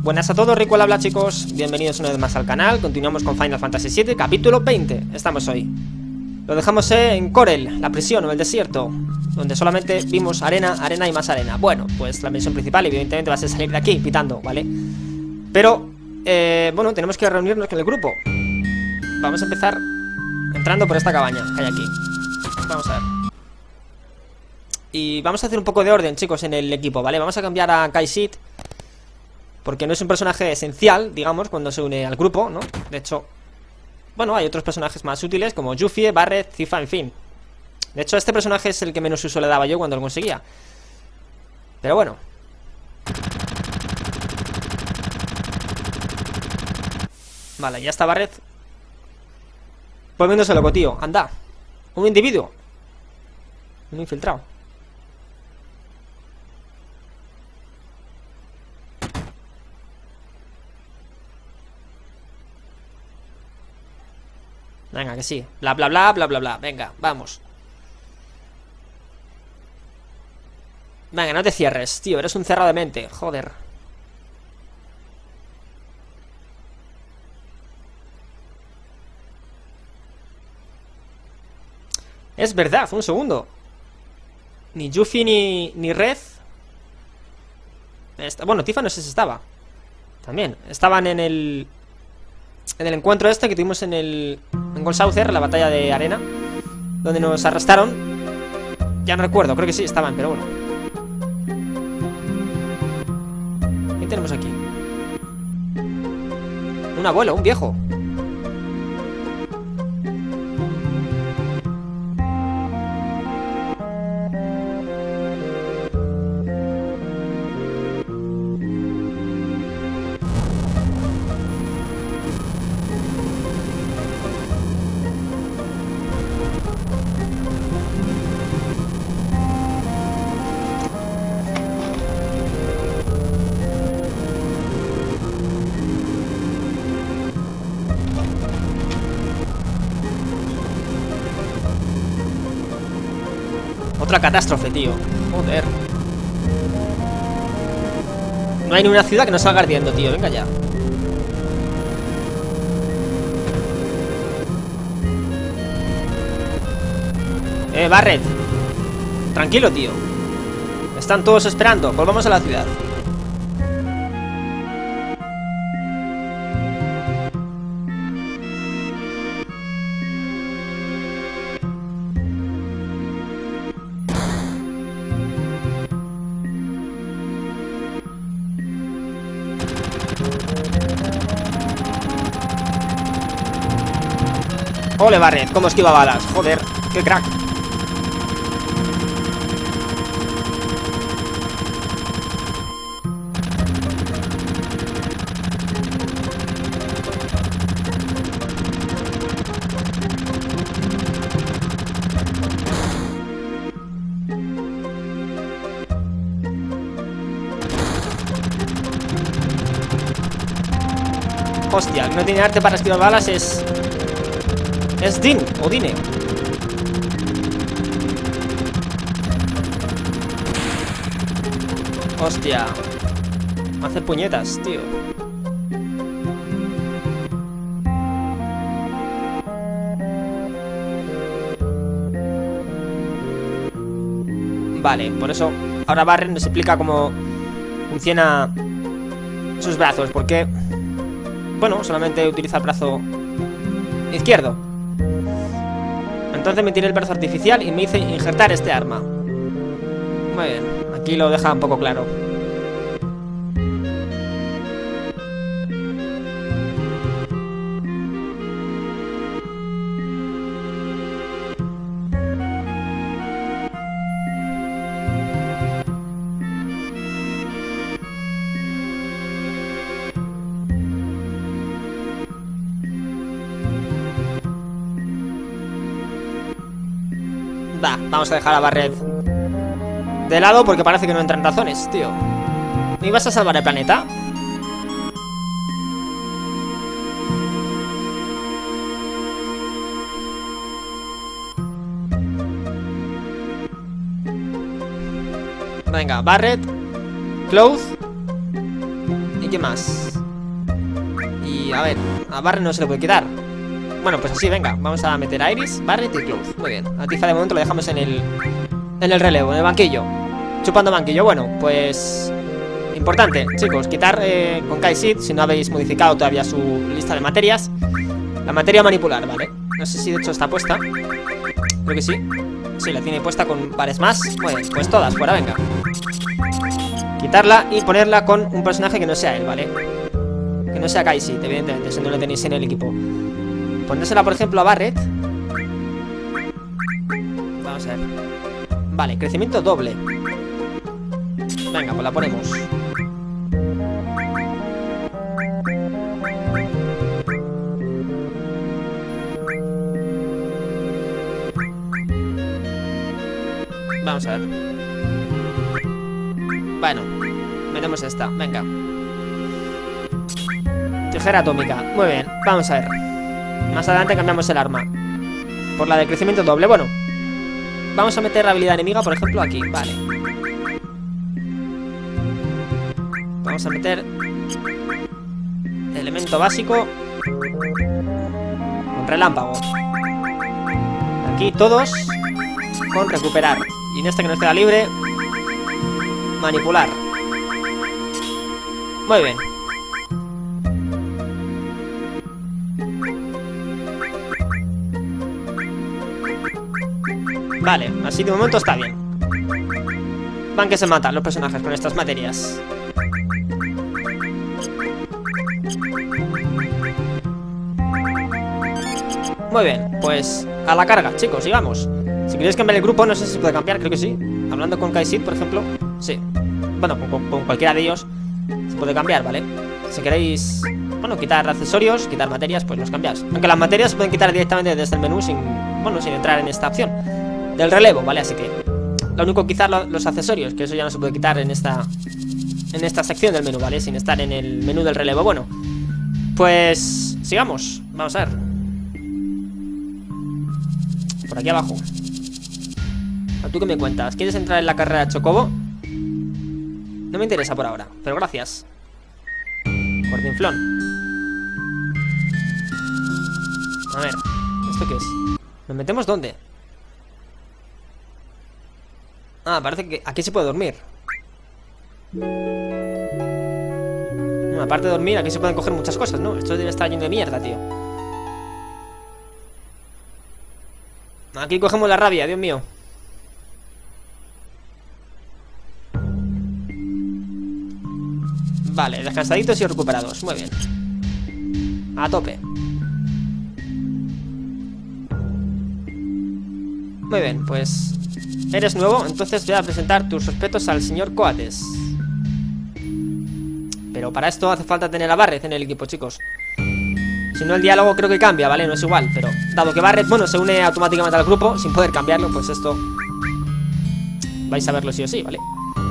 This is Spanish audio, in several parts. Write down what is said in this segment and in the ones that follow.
Buenas a todos, Rico al habla, chicos. Bienvenidos una vez más al canal. Continuamos con Final Fantasy VII, capítulo 20. Estamos hoy. Lo dejamos en Corel, la prisión o el desierto, donde solamente vimos arena, arena y más arena. Bueno, pues la misión principal evidentemente va a ser salir de aquí pitando, ¿vale? Pero, bueno, tenemos que reunirnos con el grupo. Vamos a empezar entrando por esta cabaña que hay aquí. Vamos a ver. Y vamos a hacer un poco de orden, chicos, en el equipo, ¿vale? Vamos a cambiar a Cait Sith, porque no es un personaje esencial, digamos, cuando se une al grupo, ¿no? De hecho, bueno, hay otros personajes más útiles como Yuffie, Barret, Tifa, en fin. De hecho, este personaje es el que menos uso le daba yo cuando lo conseguía. Pero bueno. Vale, ya está Barret volviéndose loco, tío. Anda. Un individuo. Un infiltrado. Venga, que sí. Bla, bla, bla, bla, bla, bla. Venga, vamos. Venga, no te cierres, tío. Eres un cerrado de mente. Joder. Es verdad, un segundo. Ni Yuffie ni Red. Bueno, Tifa no sé si estaba. También. Estaban en el encuentro este que tuvimos en Gold Saucer, la batalla de arena, donde nos arrestaron. Ya no recuerdo, creo que sí estaban, pero bueno. ¿Qué tenemos aquí? Un abuelo, un viejo. Otra catástrofe, tío. Joder. No hay ni una ciudad que no salga ardiendo, tío. Venga ya. Barret. Tranquilo, tío. Están todos esperando. Volvamos a la ciudad. Ole, Barret, cómo esquiva balas. Joder, qué crack. Hostia, el que no tiene arte para esquivar balas es Din, o Dine. Hostia. Me hace puñetas, tío. Vale, por eso ahora Barret nos explica cómo funciona sus brazos. Porque, bueno, solamente utiliza el brazo izquierdo. Entonces me tiré el brazo artificial y me hice injertar este arma. Muy bien, aquí lo deja un poco claro. Va, vamos a dejar a Barret de lado porque parece que no entran razones, tío. ¿No ibas a salvar el planeta? Venga, Barret, Cloud y qué más? Y a ver, a Barret no se le puede quitar. Bueno, pues así, venga. Vamos a meter a Iris, Barret y Cloud. Muy bien. A Tifa de momento lo dejamos en el relevo, en el banquillo. Chupando banquillo. Bueno, pues... Importante, chicos, quitar con Kai'Sit, si no habéis modificado todavía su lista de materias, la materia manipular, ¿vale? No sé si de hecho está puesta. Creo que sí. Sí, la tiene puesta con pares más. Bueno, pues todas, fuera, venga. Quitarla y ponerla con un personaje que no sea él, ¿vale? Que no sea Kai'Sit, evidentemente, si no lo tenéis en el equipo. Ponérsela, por ejemplo, a Barret. Vamos a ver. Vale, crecimiento doble. Venga, pues la ponemos. Vamos a ver. Bueno, metemos esta, venga. Tijera atómica, muy bien, vamos a ver. Más adelante cambiamos el arma por la de crecimiento doble, bueno. Vamos a meter la habilidad enemiga, por ejemplo, aquí, vale. Vamos a meter elemento básico con relámpago. Aquí todos con recuperar. Y en este que nos queda libre, manipular. Muy bien. Vale, así de momento está bien. Van que se matan los personajes con estas materias. Muy bien, pues a la carga, chicos, y vamos. Si queréis cambiar el grupo, no sé si se puede cambiar, creo que sí. Hablando con Kai'Sit, por ejemplo. Sí. Bueno, con cualquiera de ellos se puede cambiar, ¿vale? Si queréis, bueno, quitar accesorios, quitar materias, pues los cambiáis. Aunque las materias se pueden quitar directamente desde el menú sin entrar en esta opción del relevo, ¿vale? Así que lo único quizás los accesorios, que eso ya no se puede quitar en esta sección del menú, ¿vale? Sin estar en el menú del relevo. Bueno, pues sigamos. Vamos a ver. Por aquí abajo. ¿Tú qué me cuentas? ¿Quieres entrar en la carrera de Chocobo? No me interesa por ahora, pero gracias. Gordinflón. A ver, ¿esto qué es? ¿Nos metemos dónde? Ah, parece que aquí se puede dormir. Bueno, aparte de dormir, aquí se pueden coger muchas cosas, ¿no? Esto debe estar lleno de mierda, tío. Aquí cogemos la rabia, Dios mío. Vale, descansaditos y recuperados. Muy bien. A tope. Muy bien, pues eres nuevo, entonces voy a presentar tus respetos al señor Coates. Pero para esto hace falta tener a Barret en el equipo, chicos. Si no, el diálogo creo que cambia, ¿vale? No es igual, pero dado que Barret, bueno, se une automáticamente al grupo sin poder cambiarlo, pues esto vais a verlo sí o sí, ¿vale?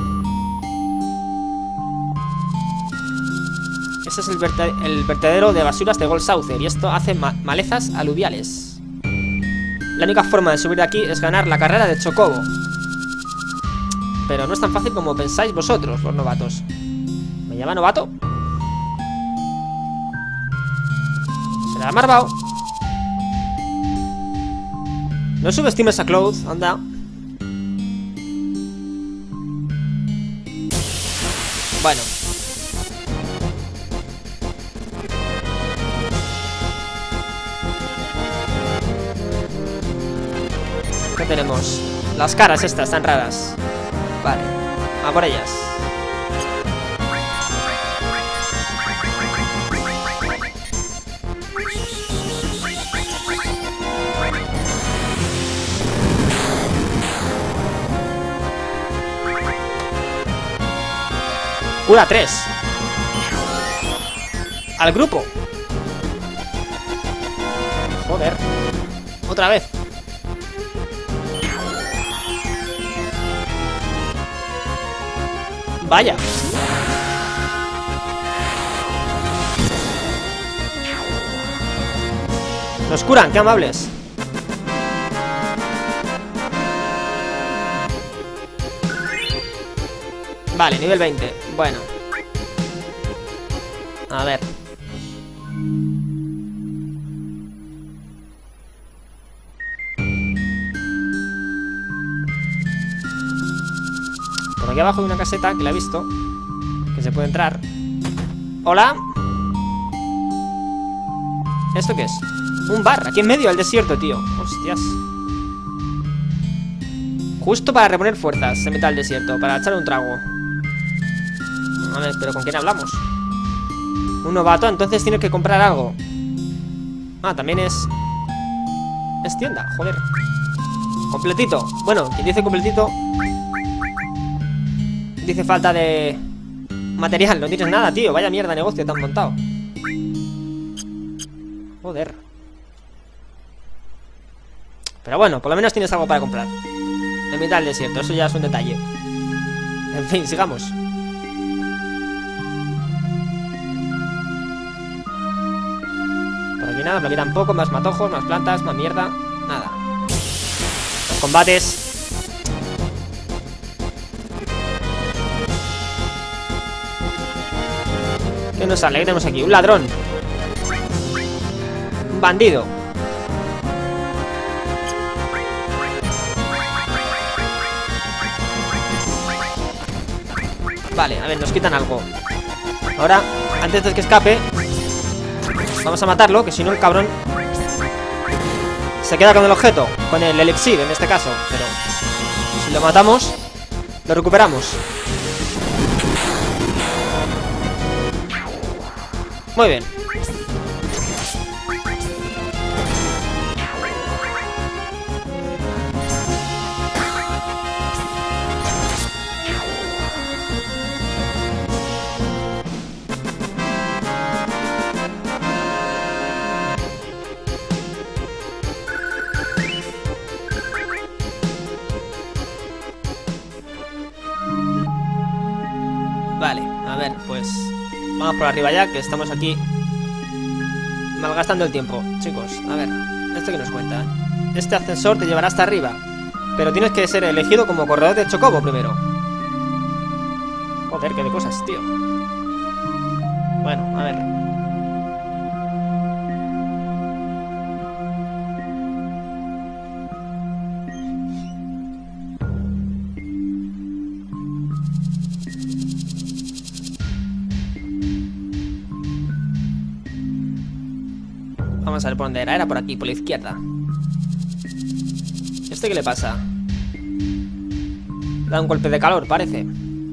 Ese es el vertedero de basuras de Gold Saucer, y esto hace malezas aluviales. La única forma de subir de aquí es ganar la carrera de Chocobo. Pero no es tan fácil como pensáis vosotros, los novatos. ¿Me llama novato? Se le ha marvado. No subestimes a Cloud, anda. Bueno. ¿Qué tenemos? Las caras estas tan raras. Vale, a por ellas. Cura 3. Al grupo. Joder. Otra vez. Vaya. Nos curan, qué amables. Vale, nivel 20. Bueno. A ver. Por aquí abajo hay una caseta que la he visto, que se puede entrar. Hola. ¿Esto qué es? Un bar, aquí en medio del desierto, tío. Hostias. Justo para reponer fuerzas en mitad del desierto, para echar un trago. A ver, pero ¿con quién hablamos? Un novato, entonces tienes que comprar algo. Ah, también es tienda, joder. Completito. Bueno, quien dice completito dice falta de material. No tienes nada, tío. Vaya mierda de negocio te han montado. Joder. Pero bueno, por lo menos tienes algo para comprar en mitad del desierto, eso ya es un detalle. En fin, sigamos. Por aquí nada, por aquí tampoco. Más matojos, más plantas, más mierda. Nada. Los combates. ¿Qué nos sale? ¿Qué tenemos aquí? Un ladrón. Un bandido. Vale, a ver, nos quitan algo. Ahora, antes de que escape, vamos a matarlo, que si no el cabrón se queda con el objeto, con el elixir en este caso. Pero si lo matamos, lo recuperamos. Muy bien. Vale, a ver, pues vamos por arriba ya, que estamos aquí malgastando el tiempo. Chicos, a ver, ¿esto qué nos cuenta? Este ascensor te llevará hasta arriba, pero tienes que ser elegido como corredor de Chocobo primero. Joder, qué de cosas, tío. Bueno, a ver. Vamos a ver por dónde era. Era por aquí, por la izquierda. ¿Este qué le pasa? Da un golpe de calor, parece.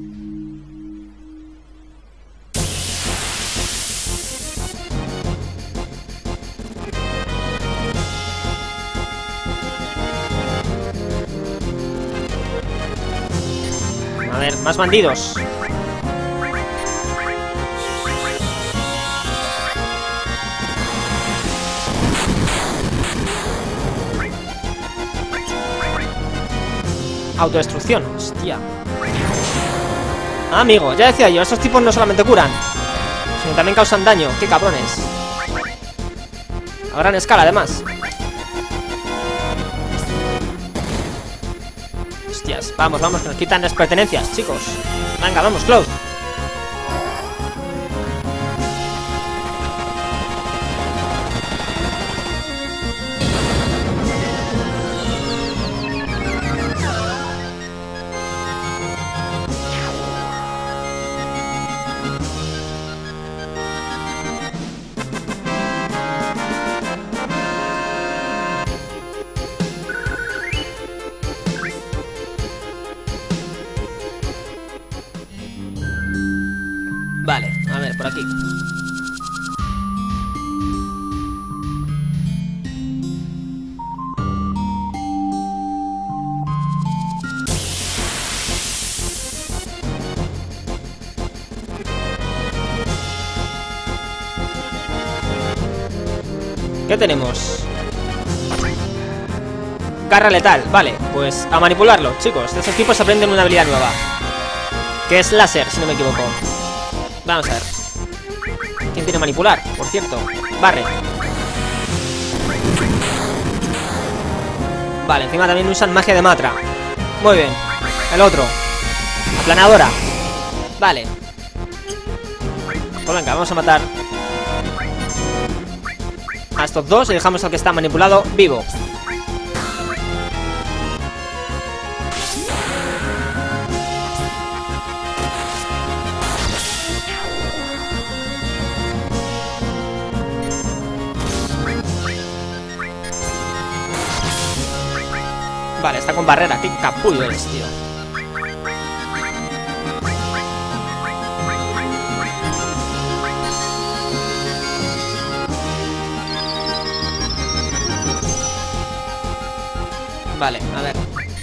A ver, más bandidos. Autodestrucción, hostia. Ah, amigo, ya decía yo, esos tipos no solamente curan, sino también causan daño. Qué cabrones. A gran escala, además. Hostias, vamos, vamos, que nos quitan las pertenencias, chicos. Venga, vamos, Cloud. Vale, a ver, por aquí. ¿Qué tenemos? Garra letal, vale, pues a manipularlo, chicos. De esos tipos aprenden una habilidad nueva, que es láser, si no me equivoco. Vamos a ver. ¿Quién tiene manipular? Por cierto, barre. Vale, encima también usan magia de matra. Muy bien. El otro, aplanadora. Vale. Pues venga, vamos a matar a estos dos y dejamos al que está manipulado vivo. Vale, está con barrera. Qué capullo eres, tío. Vale, a ver.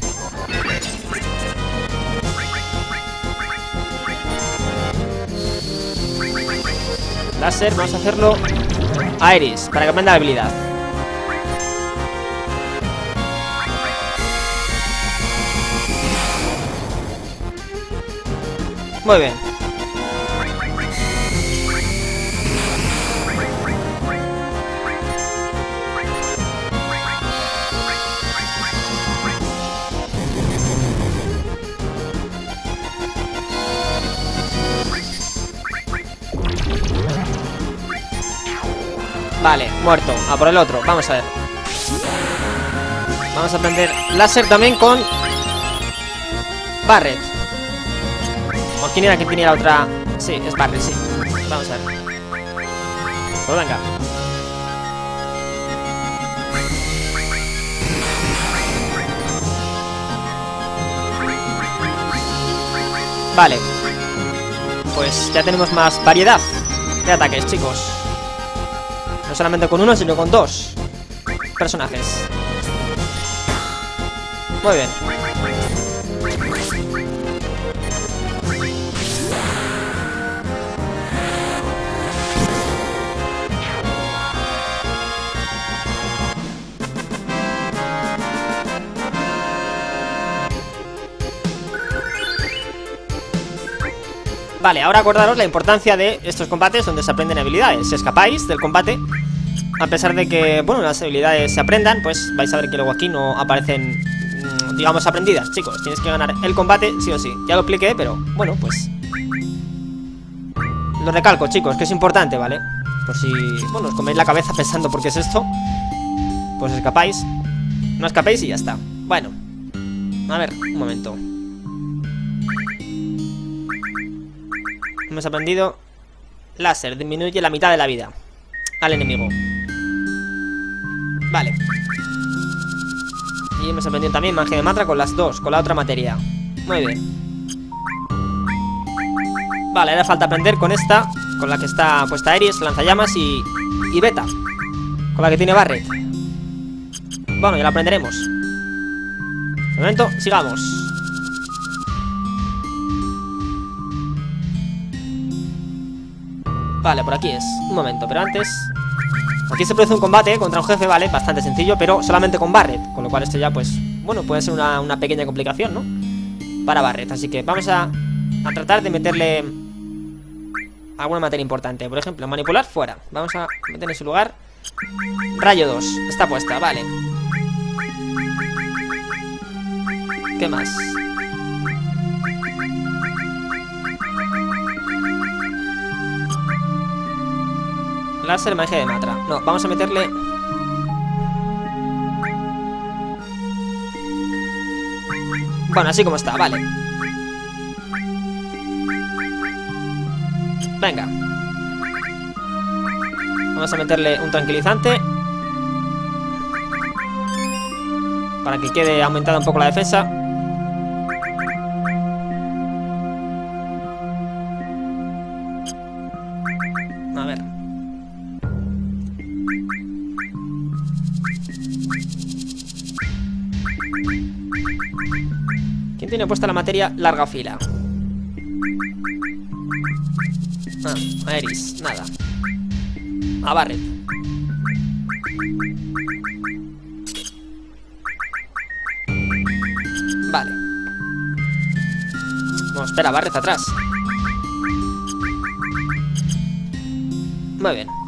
Láser, vamos a hacerlo a Iris para que aprenda la habilidad. Muy bien. Vale, muerto. A por el otro. Vamos a ver. Vamos a aprender láser también con Barret. ¿O quién era que tenía la otra? Sí, es Barret, sí. Vamos a ver. Pues venga. Vale. Pues ya tenemos más variedad de ataques, chicos. No solamente con uno, sino con dos personajes. Muy bien. Vale, ahora acordaros la importancia de estos combates donde se aprenden habilidades. Si escapáis del combate, a pesar de que, bueno, las habilidades se aprendan, pues vais a ver que luego aquí no aparecen, digamos, aprendidas, chicos. Tienes que ganar el combate sí o sí. Ya lo expliqué, pero, bueno, pues lo recalco, chicos, que es importante, ¿vale? Por si, bueno, os coméis la cabeza pensando por qué es esto, pues escapáis. No escapéis y ya está. Bueno, a ver, un momento. Hemos aprendido láser, disminuye la mitad de la vida al enemigo. Vale. Y hemos aprendido también magia de mantra con las dos, con la otra materia. Muy bien. Vale, ahora falta aprender con esta, con la que está puesta Iris, lanzallamas y Beta, con la que tiene Barret. Bueno, ya la aprenderemos. De momento, sigamos. Vale, por aquí es. Un momento, pero antes... Aquí se produce un combate contra un jefe, vale, bastante sencillo, pero solamente con Barret. Con lo cual esto ya, pues, bueno, puede ser una pequeña complicación, ¿no? Para Barret, así que vamos a tratar de meterle alguna materia importante. Por ejemplo, manipular fuera. Vamos a meter en su lugar rayo 2, está puesta, vale. ¿Qué más? Láser, magia de mantra. No, vamos a meterle... Bueno, así como está, vale. Venga. Vamos a meterle un tranquilizante para que quede aumentada un poco la defensa. A ver. ¿Quién tiene puesta la materia larga fila? Ah, a Iris, nada. A Barret. Vale. No, espera, Barret atrás. Muy bien.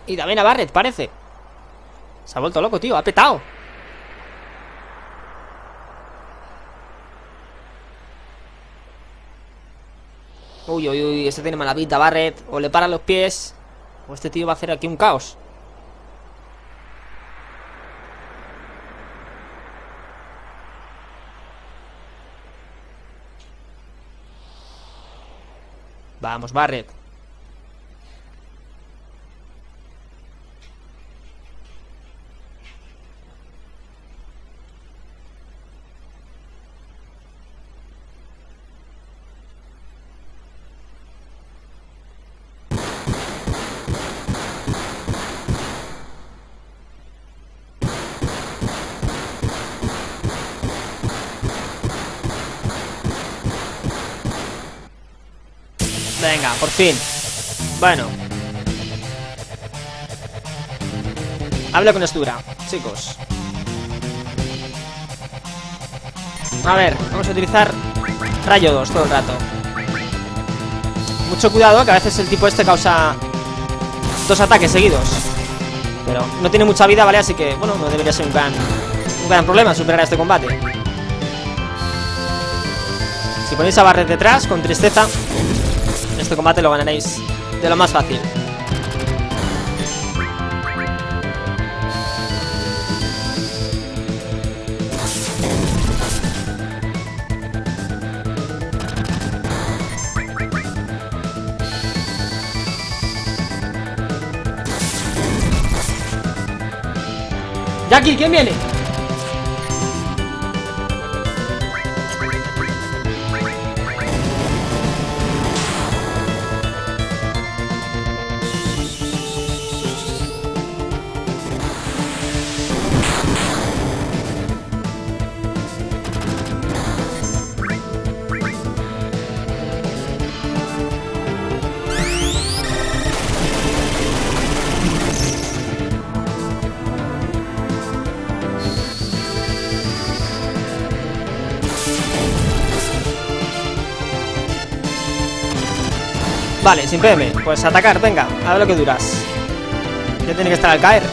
Y también a Barret, parece. Se ha vuelto loco, tío, ha petado. Uy, uy, uy, este tiene mala pinta, Barret. O le para los pies, o este tío va a hacer aquí un caos. Vamos, Barret. Venga, por fin. Bueno. Habla con Estura, chicos. A ver, vamos a utilizar rayo 2 todo el rato. Mucho cuidado, que a veces el tipo este causa 2 ataques seguidos. Pero no tiene mucha vida, ¿vale? Así que, bueno, no debería ser un gran problema superar este combate. Si ponéis a Barret detrás, con tristeza, este combate lo ganaréis de lo más fácil. Jackie, ¿quién viene? Vale, sin PM. Pues atacar, venga, a ver lo que duras. Ya tiene que estar al caer.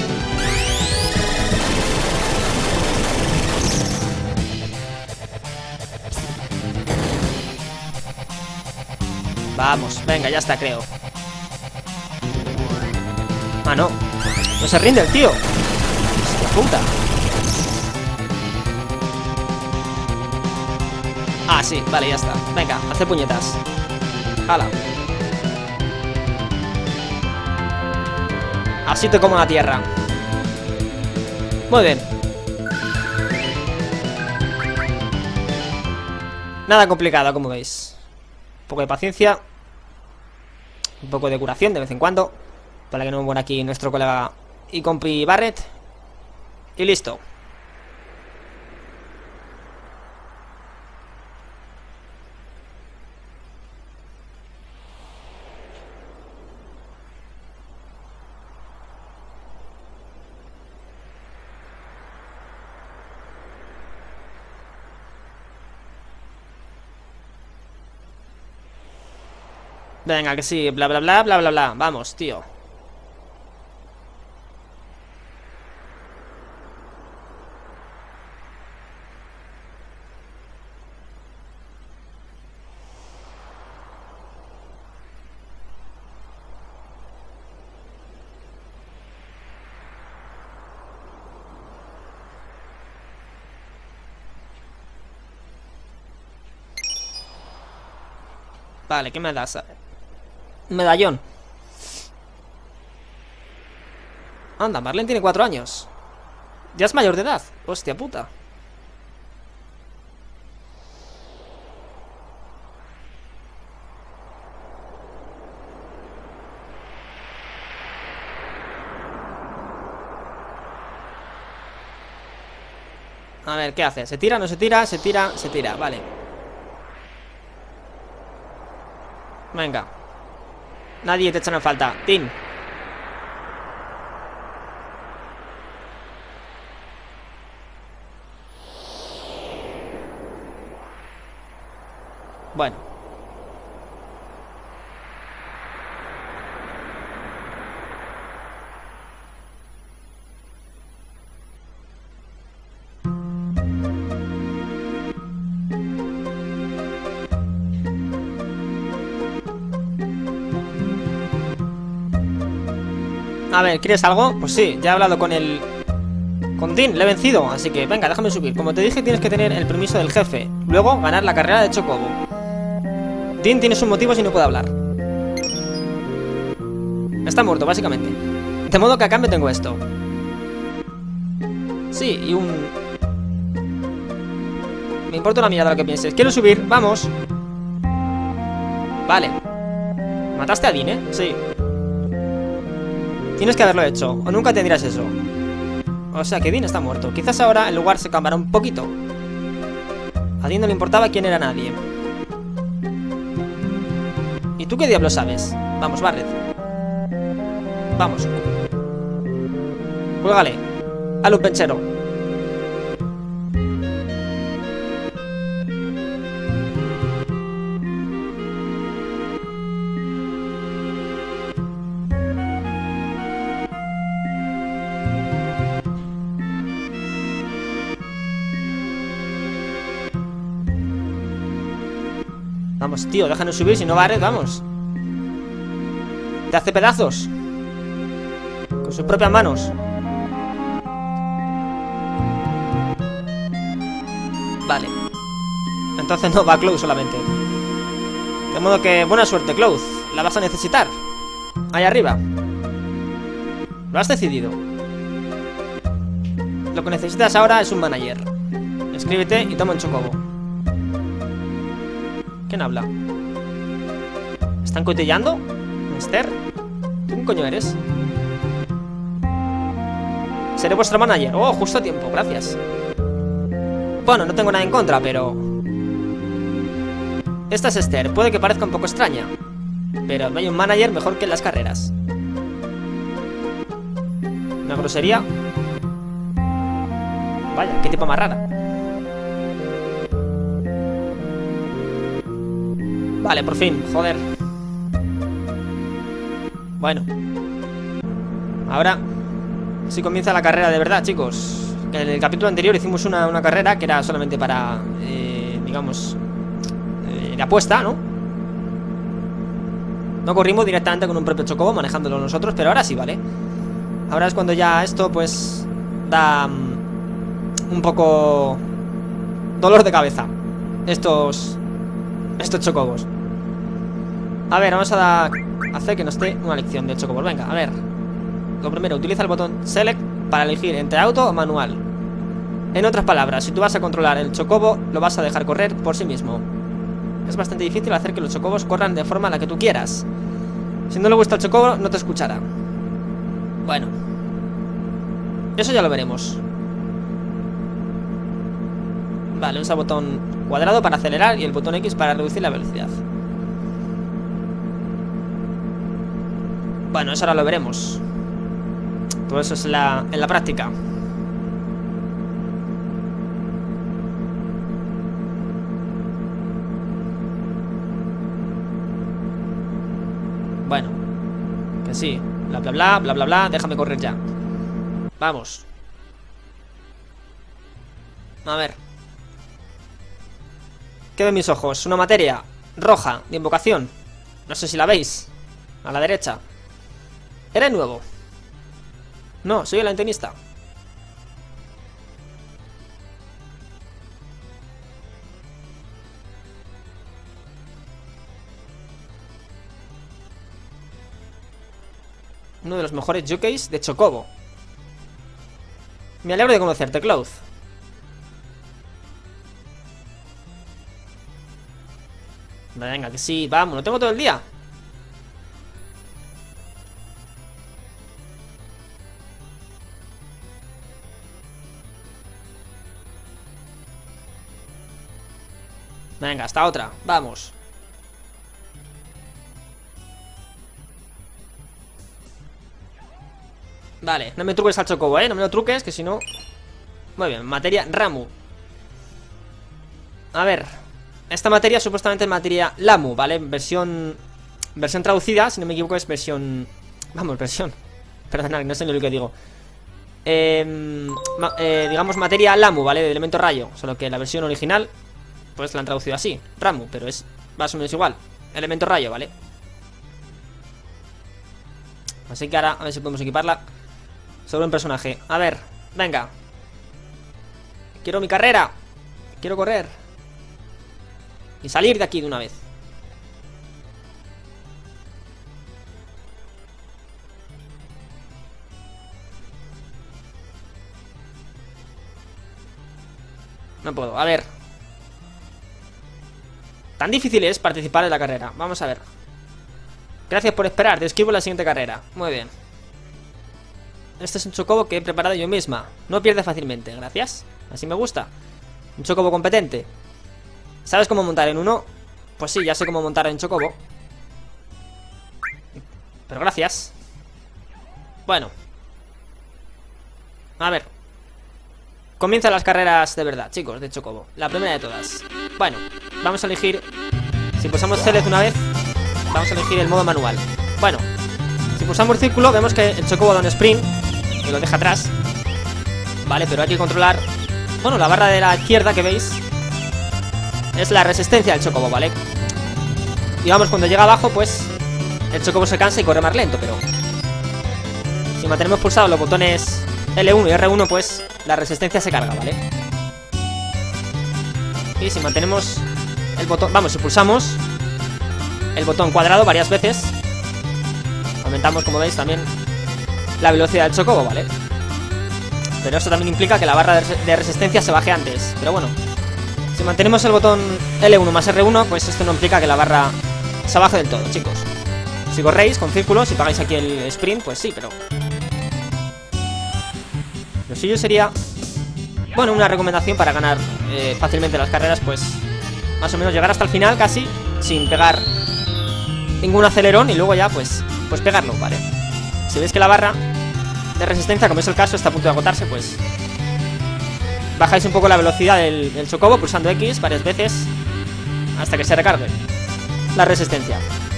Vamos, venga, ya está, creo. Ah, no. No se rinde el tío. La puta. Ah, sí, vale, ya está. Venga, hace puñetas. Hala. Así te como la tierra. Muy bien. Nada complicado, como veis. Un poco de paciencia. Un poco de curación de vez en cuando, para que no muera aquí nuestro colega y compi Barret. Y listo. Venga, que sí, bla bla bla bla bla bla. Vamos, tío. Vale, ¿qué me das? Medallón. Anda, Marlene tiene 4 años. Ya es mayor de edad. Hostia puta. A ver, ¿qué hace? ¿Se tira? ¿No se tira? Se tira, se tira, vale. Venga. Nadie te echa en falta. Tin. Bueno. A ver, ¿quieres algo? Pues sí, ya he hablado con el... Con Dean, le he vencido, así que venga, déjame subir. Como te dije, tienes que tener el permiso del jefe. Luego, ganar la carrera de Chocobo. Dean tiene sus motivos y no puede hablar. Está muerto, básicamente. De modo que a cambio tengo esto. Sí, y un... Me importa una mierda lo que pienses. Quiero subir, vamos. Vale. Mataste a Dean, ¿eh? Sí. Tienes que haberlo hecho, o nunca tendrías eso. O sea que Dean está muerto. Quizás ahora el lugar se cambiará un poquito. A Dean no le importaba quién era nadie. ¿Y tú qué diablos sabes? Vamos, Barret. Vamos. Cuélgale. Hazle un penchero. Vamos, tío, déjanos subir, si no Barret, vamos. Te hace pedazos. Con sus propias manos. Vale. Entonces no va Cloud solamente. De modo que, buena suerte, Cloud. La vas a necesitar. Ahí arriba. Lo has decidido. Lo que necesitas ahora es un manager. Escríbete y toma un chocobo. ¿Quién habla? ¿Están cotillando? ¿Mister? ¿Tú qué coño eres? Seré vuestro manager. Oh, justo a tiempo, gracias. Bueno, no tengo nada en contra, pero... Esta es Esther. Puede que parezca un poco extraña, pero no hay un manager mejor que en las carreras. ¿Una grosería? Vaya, qué tipo más rara. Vale, por fin, joder. Bueno. Ahora sí comienza la carrera de verdad, chicos. En el capítulo anterior hicimos una carrera que era solamente para, digamos, de apuesta, ¿no? No corrimos directamente con un propio chocobo manejándolo nosotros, pero ahora sí, ¿vale? Ahora es cuando ya esto, pues, da un poco dolor de cabeza. Estos chocobos. A ver, vamos a hacer que nos dé una lección de chocobos. Venga, a ver. Lo primero, utiliza el botón Select para elegir entre auto o manual. En otras palabras, si tú vas a controlar el chocobo, lo vas a dejar correr por sí mismo. Es bastante difícil hacer que los chocobos corran de forma en la que tú quieras. Si no le gusta el chocobo, no te escuchará. Bueno, eso ya lo veremos. Vale, usa el botón cuadrado para acelerar y el botón X para reducir la velocidad. Bueno, eso ahora lo veremos. Todo eso es en la práctica. Bueno, que sí. Bla, bla, bla, bla, bla, bla. Déjame correr ya. Vamos. A ver. ¿Qué ven mis ojos? Una materia roja de invocación. No sé si la veis. A la derecha. ¿Eres nuevo? No, soy el antenista. Uno de los mejores jockeys de Chocobo. Me alegro de conocerte, Cloud. Venga, que sí, vamos, no tengo todo el día. Venga, hasta otra, vamos. Vale, no me truques al chocobo, no me lo truques, que si no... Muy bien, materia Ramu. A ver, esta materia supuestamente es materia Lamu, ¿vale? Versión traducida, si no me equivoco es versión... Vamos, versión. Perdonad, no sé ni lo que digo. Digamos materia Lamu, ¿vale? De elemento rayo. Solo que la versión original pues la han traducido así, Ramu, pero es más o menos igual. Elemento rayo, ¿vale? Así que ahora a ver si podemos equiparla sobre un personaje. A ver, venga. Quiero mi carrera. Quiero correr. Y salir de aquí de una vez. No puedo, a ver. Tan difícil es participar en la carrera. Vamos a ver. Gracias por esperar, describo la siguiente carrera. Muy bien. Este es un chocobo que he preparado yo misma. No pierde fácilmente, gracias. Así me gusta. Un chocobo competente. ¿Sabes cómo montar en uno? Pues sí, ya sé cómo montar en chocobo. Pero gracias. Bueno. A ver. Comienzan las carreras de verdad, chicos, de chocobo. La primera de todas. Bueno, vamos a elegir. Si pulsamos Select una vez, vamos a elegir el modo manual. Bueno, si pulsamos el círculo, vemos que el chocobo da un sprint y lo deja atrás. Vale, pero hay que controlar. Bueno, la barra de la izquierda que veis es la resistencia del chocobo, ¿vale? Y vamos, cuando llega abajo, pues el chocobo se cansa y corre más lento, pero si mantenemos pulsados los botones L1 y R1, pues la resistencia se carga, ¿vale? Y si mantenemos el botón... Vamos, si pulsamos el botón cuadrado varias veces, aumentamos, como veis, también la velocidad del chocobo, ¿vale? Pero esto también implica que la barra de resistencia se baje antes. Pero bueno, si mantenemos el botón L1 más R1, pues esto no implica que la barra se baje del todo, chicos. Si corréis con círculos, si pagáis aquí el sprint, pues sí, pero lo suyo sería, bueno, una recomendación para ganar fácilmente las carreras, pues más o menos llegar hasta el final casi sin pegar ningún acelerón y luego ya pues pegarlo, ¿vale? Si veis que la barra de resistencia, como es el caso, está a punto de agotarse, pues bajáis un poco la velocidad del chocobo pulsando X varias veces hasta que se recargue la resistencia.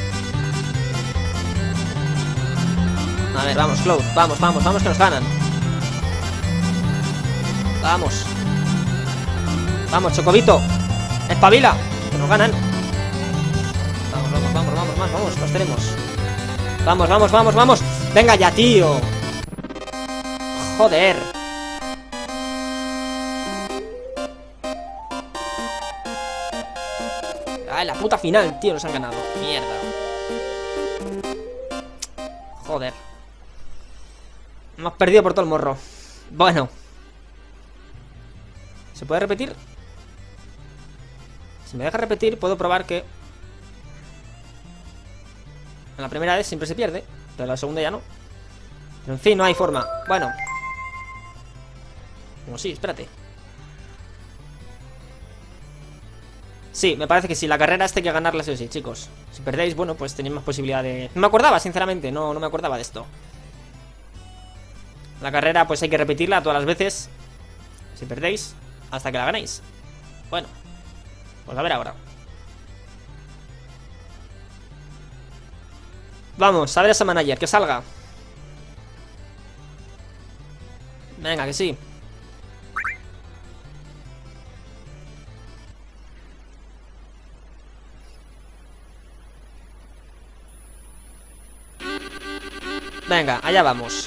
A ver, vamos, Cloud, vamos, vamos, vamos, que nos ganan. Vamos. Vamos, Chocobito. Espabila, que nos ganan. Vamos, vamos, vamos, vamos, vamos, vamos, los tenemos. Vamos, vamos, vamos, vamos. Venga ya, tío. Joder. Ah, la puta final, tío, nos han ganado. Mierda. Joder. Hemos perdido por todo el morro. Bueno. ¿Se puede repetir? Si me deja repetir, puedo probar que en la primera vez siempre se pierde, pero en la segunda ya no. Pero en fin, no hay forma. Bueno. Como sí, espérate. Sí, me parece que sí, la carrera esta hay que ganarla sí o sí, chicos. Si perdéis, bueno, pues tenéis más posibilidad de... No me acordaba, sinceramente, no me acordaba de esto. La carrera pues hay que repetirla todas las veces, si perdéis, hasta que la ganéis. Bueno, pues a ver ahora. Vamos, a ver esa manager, que salga. Venga, que sí. Venga, allá vamos.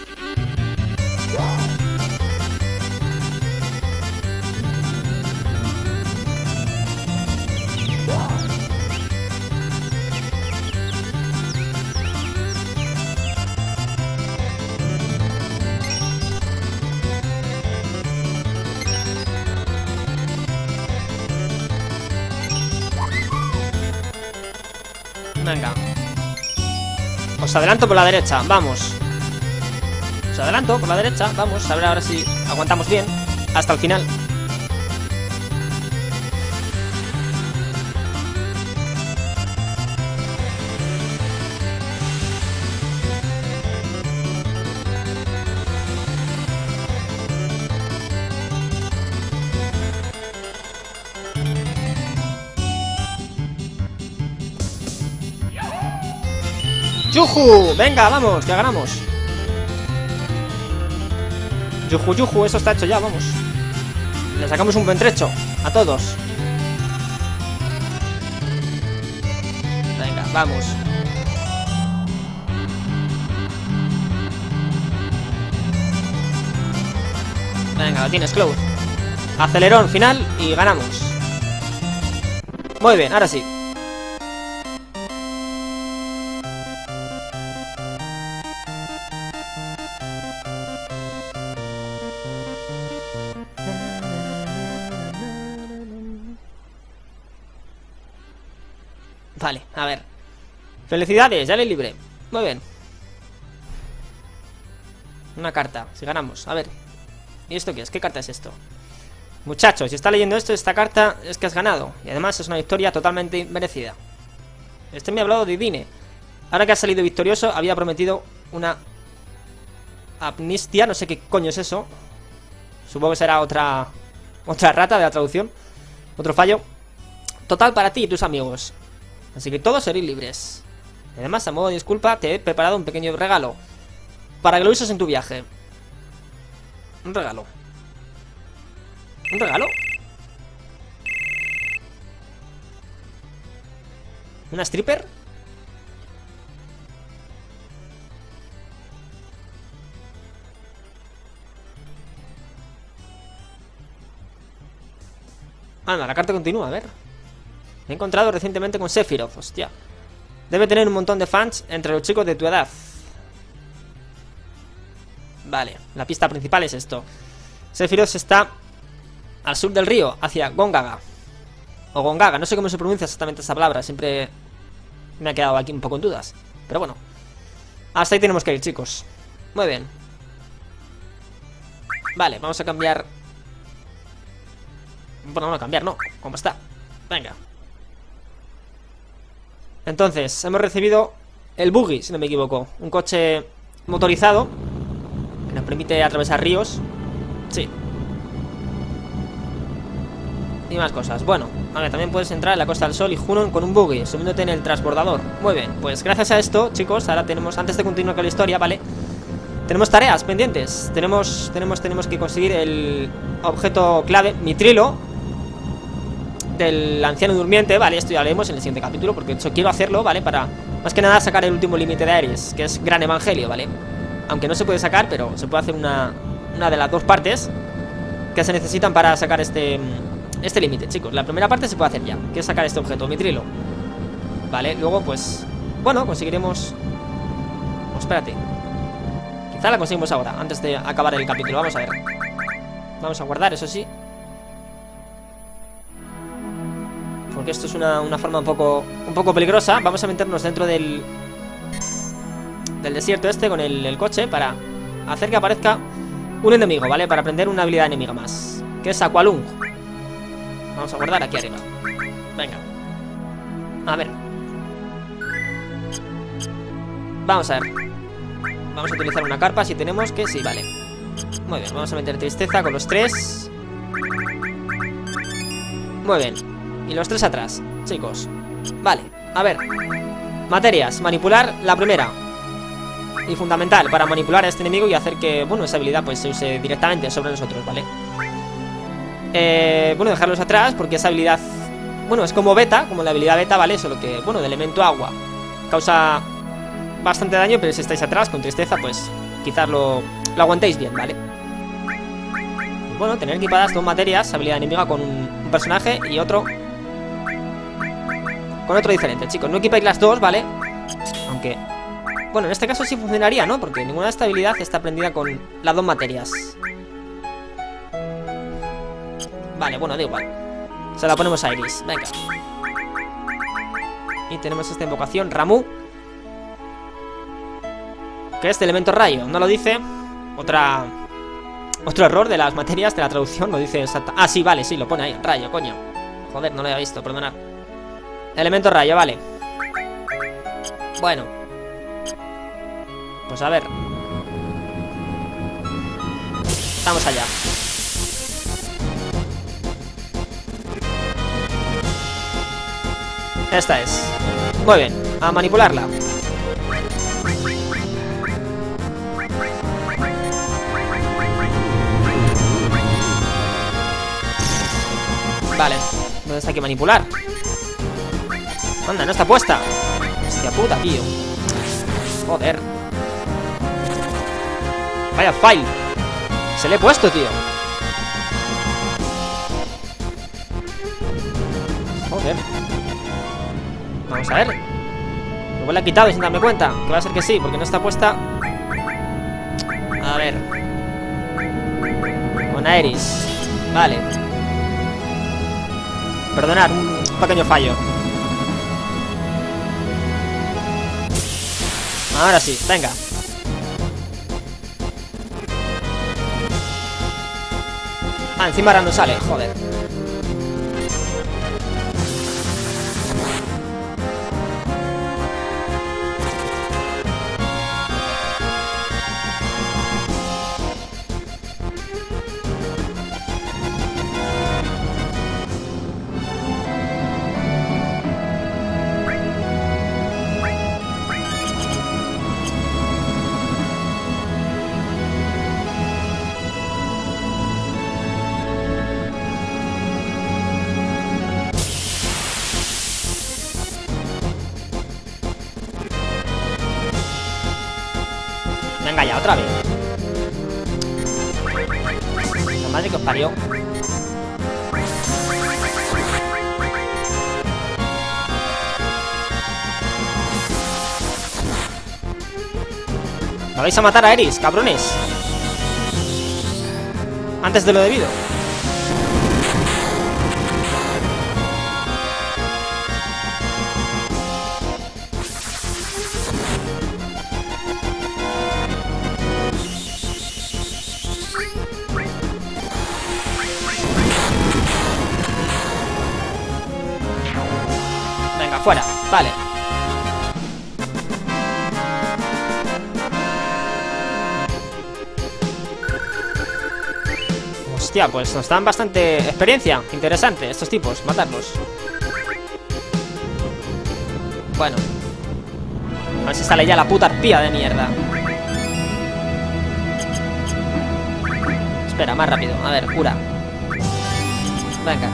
Venga. Os adelanto por la derecha, vamos. Os adelanto por la derecha, vamos. A ver ahora si aguantamos bien hasta el final. ¡Yuju! Venga, vamos, que ganamos. Yuju, yuju, eso está hecho ya, vamos. Le sacamos un buen trecho a todos. Venga, vamos. Venga, lo tienes, Cloud. Acelerón final y ganamos. Muy bien, ahora sí. Vale, a ver. Felicidades, ya le libre. Muy bien. Una carta, si ganamos, a ver. ¿Y esto qué es? ¿Qué carta es esto? Muchachos, si está leyendo esto, esta carta es que has ganado. Y además es una victoria totalmente merecida. Este me ha hablado de Idine. Ahora que has salido victorioso, había prometido una amnistía. No sé qué coño es eso. Supongo que será otra rata de la traducción. Otro fallo. Total para ti y tus amigos. Así que todos seréis libres. Y además, a modo de disculpa, te he preparado un pequeño regalo para que lo uses en tu viaje. Un regalo. ¿Un regalo? ¿Una stripper? Anda, la carta continúa, a ver. Me he encontrado recientemente con Sephiroth, hostia. Debe tener un montón de fans entre los chicos de tu edad. Vale, la pista principal es esto. Sephiroth está al sur del río, hacia Gongaga. O Gongaga, no sé cómo se pronuncia exactamente esa palabra. Siempre me ha quedado aquí un poco en dudas. Pero bueno, hasta ahí tenemos que ir, chicos. Muy bien. Vale, vamos a cambiar. Bueno, no cambiar, no, como está. Venga. Entonces, hemos recibido el buggy, si no me equivoco. Un coche motorizado que nos permite atravesar ríos. Sí. Y más cosas. Bueno, vale, también puedes entrar en la Costa del Sol y Junon con un buggy, subiéndote en el transbordador. Muy bien, pues gracias a esto, chicos, ahora tenemos, antes de continuar con la historia, ¿vale? Tenemos tareas pendientes. Tenemos que conseguir el objeto clave, Mitrilo, del anciano durmiente, ¿vale? Esto ya lo haremos en el siguiente capítulo, porque de hecho quiero hacerlo, ¿vale? Para, más que nada, sacar el último límite de Ares, que es Gran Evangelio, ¿vale? Aunque no se puede sacar, pero se puede hacer una de las dos partes que se necesitan para sacar este límite, chicos. La primera parte se puede hacer ya, que es sacar este objeto, Mitrilo. Vale, luego, pues, bueno, conseguiremos... Oh, espérate. Quizá la conseguimos ahora, antes de acabar el capítulo. Vamos a ver. Vamos a guardar, eso sí. Porque esto es una forma un poco peligrosa. Vamos a meternos dentro del desierto este con el coche para hacer que aparezca un enemigo, ¿vale? Para aprender una habilidad enemiga más, que es Aqualung. Vamos a guardar aquí arriba. Venga. A ver. Vamos a ver. Vamos a utilizar una carpa si tenemos que... Sí, vale. Muy bien, vamos a meter tristeza con los tres. Muy bien. Y los tres atrás, chicos. Vale, a ver. Materias, manipular la primera. Y fundamental para manipular a este enemigo y hacer que, bueno, esa habilidad pues se use directamente sobre nosotros, ¿vale? Bueno, dejarlos atrás porque esa habilidad, bueno, es como beta, como la habilidad beta, ¿vale? Solo que, bueno, de elemento agua. Causa bastante daño, pero si estáis atrás con tristeza, pues quizás lo aguantéis bien, ¿vale? Y bueno, tener equipadas dos materias, habilidad enemiga con un personaje y otro con otro diferente, chicos. No equipáis las dos, ¿vale? Aunque, bueno, en este caso sí funcionaría, ¿no? Porque ninguna de esta habilidad está prendida con las dos materias. Vale, bueno, da igual. Se la ponemos a Iris, venga. Y tenemos esta invocación, Ramu, que es de elemento rayo, no lo dice. Otro error de las materias de la traducción, no dice exacta. Ah, sí, vale, sí, lo pone ahí, rayo, coño. Joder, no lo había visto, perdonad. Elemento rayo, vale. Bueno, pues a ver. Vamos allá. Esta es. Muy bien, a manipularla. Vale, ¿dónde está que manipular? Anda, no está puesta. Hostia puta, tío. Joder. Vaya fail. Se le he puesto, tío. Joder. Vamos a ver. Igual la he quitado sin darme cuenta. Que va a ser que sí, porque no está puesta. A ver. Con Aeris. Vale. Perdonad, un pequeño fallo. Ahora sí, venga. Ah, encima ahora no sale, joder. Venga ya, otra vez. La madre que os parió. ¿Me vais a matar a Aeris, cabrones? Antes de lo debido. Venga, fuera, vale. Hostia, pues nos dan bastante experiencia. Interesante, estos tipos, matarlos. Bueno. A ver si sale ya la puta arpía de mierda. Espera, más rápido, a ver, cura. Venga.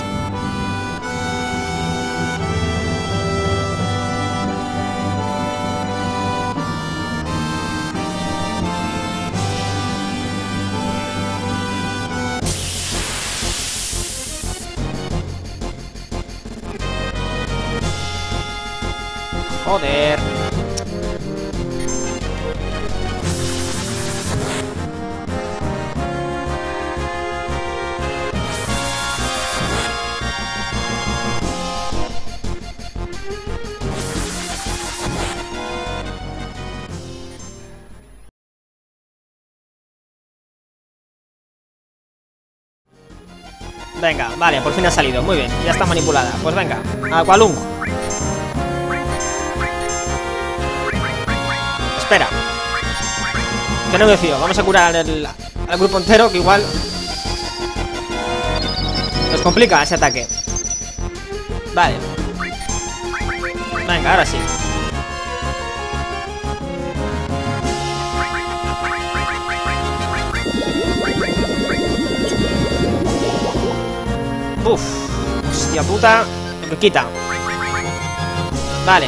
Joder. Venga, vale, por fin ha salido. Muy bien, ya está manipulada. Pues venga, Aqualung. Espera. Que no me fío. Vamos a curar al grupo entero, que igual nos complica ese ataque. Vale. Venga, ahora sí. Uf. Hostia puta. Me quita. Vale.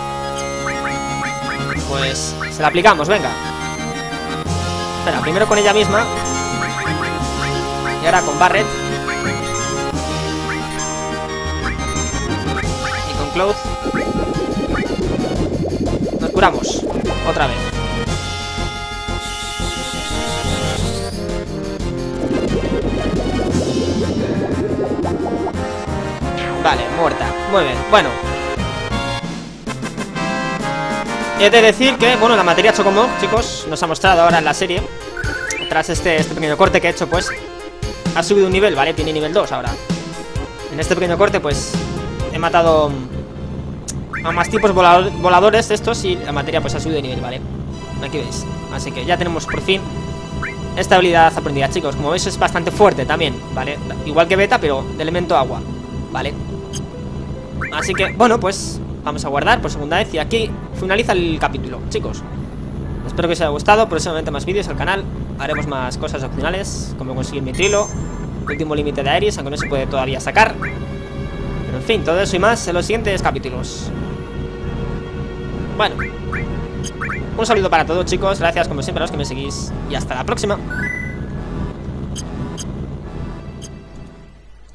Pues se la aplicamos, venga. Espera, primero con ella misma. Y ahora con Barret. Y con Cloud. Nos curamos. Otra vez. Vale, muerta. Muy bien, bueno. He de decir que, bueno, la materia Chocomog, chicos, nos ha mostrado ahora en la serie. Tras este pequeño corte que he hecho, pues ha subido un nivel, ¿vale? Tiene nivel 2 ahora. En este pequeño corte, pues he matado a más tipos voladores de estos. Y la materia, pues ha subido de nivel, ¿vale? Aquí veis. Así que ya tenemos por fin esta habilidad aprendida, chicos. Como veis es bastante fuerte también, ¿vale? Igual que Beta, pero de elemento agua, ¿vale? Así que, bueno, pues vamos a guardar por segunda vez. Y aquí finaliza el capítulo, chicos. Espero que os haya gustado. Próximamente más vídeos al canal. Haremos más cosas opcionales, como conseguir Mitrilo, último límite de Aeris, aunque no se puede todavía sacar. Pero en fin, todo eso y más en los siguientes capítulos. Bueno, un saludo para todos, chicos. Gracias como siempre a los que me seguís. Y hasta la próxima.